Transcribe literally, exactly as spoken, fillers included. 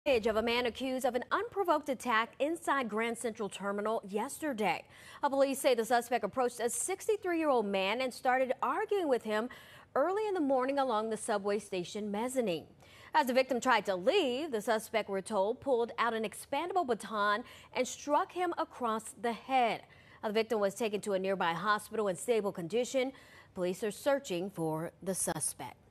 Of a man accused of an unprovoked attack inside Grand Central Terminal yesterday. Police say the suspect approached a sixty-three-year-old man and started arguing with him early in the morning along the subway station mezzanine. As the victim tried to leave, the suspect, we're told, pulled out an expandable baton and struck him across the head. The victim was taken to a nearby hospital in stable condition. Police are searching for the suspect.